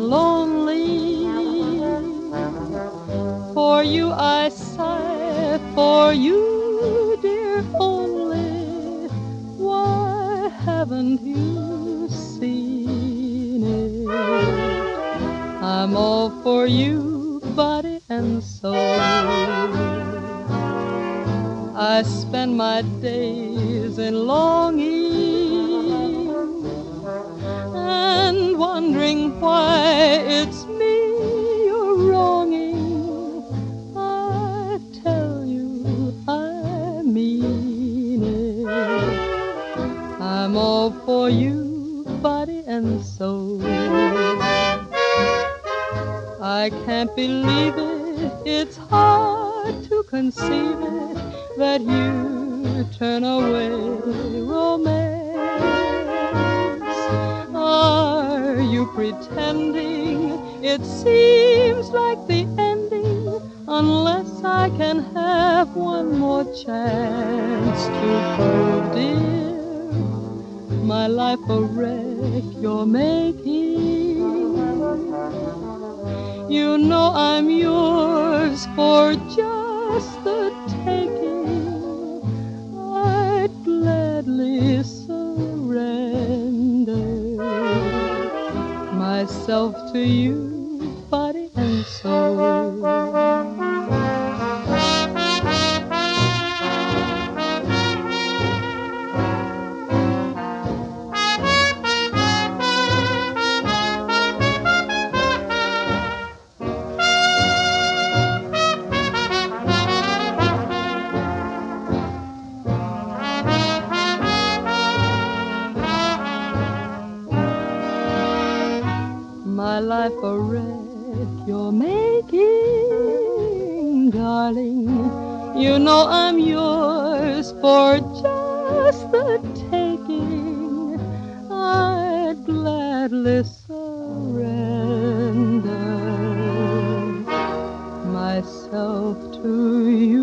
lonely. For you I sigh, for you, dear, only. Why haven't you seen it? I'm all for you, body and soul. I spend my days in longing and wondering why it's me you're wronging. I tell you I mean it. I'm all for you, body and soul. I can't believe it, it's hard to conceive it, that you turn away romance. Are you pretending? It seems like the ending, unless I can have one more chance to prove, dear, my life a wreck you're making. You know I'm yours for just the taking. I'd gladly surrender myself to you, body and soul. My life a wreck you're making, darling. You know I'm yours for just the taking. I'd gladly surrender myself to you.